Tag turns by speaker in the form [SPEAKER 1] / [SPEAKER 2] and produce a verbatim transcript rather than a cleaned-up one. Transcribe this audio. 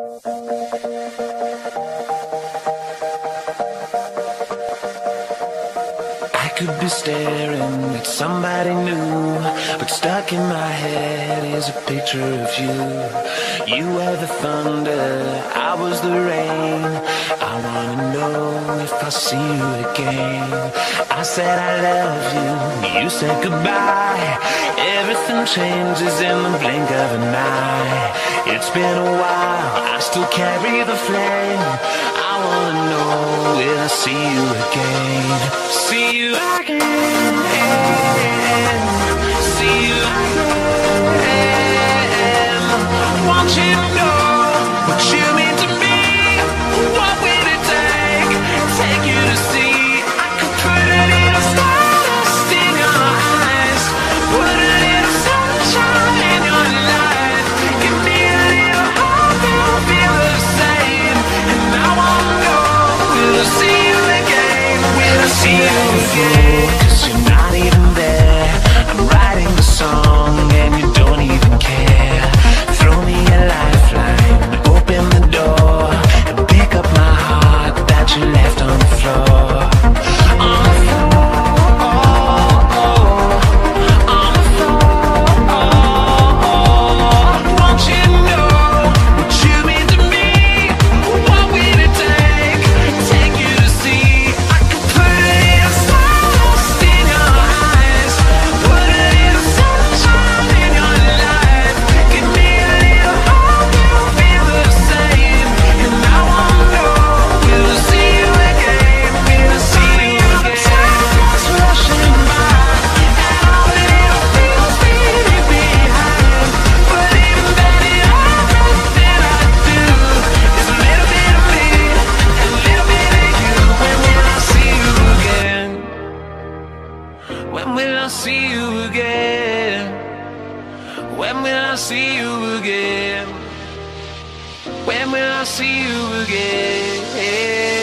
[SPEAKER 1] I could be staring at somebody new, but stuck in my head is a picture of you. You were the thunder, I was the rain. I wanna know if I'll see you again. I said I love you, you said goodbye. Everything changes in the blink of an eye. It's been a while, I still carry the flame. I wanna know, will I see you again? See you again, see you again. Want you to know what you mean to me. What will it take? Take you to see. I could put a little stardust in your eyes, put a little sunshine in your life. Give me a little hope you'll feel the same. And I wanna know, will I see you again? Will I see you again? 'Cause you're not even there. I'm writing the song and you don't even care. Throw me a lifeline, open the door, and pick up my heart that you left on the floor. On the floor, on the floor. Won't you know what you mean to me? What will it take? Take you to see. I could put a little stardust in your eyes, put a little sunshine in your life. Give me a little hope you'll feel the same. And I wanna know, will I see you again? Will I see you again? Time's rushing by, and all the little things leaving behind. But even better, everything I do is a little bit of me and a little bit of you. When will I see you again? When will I see you again? When will I see you again? When will I see you again?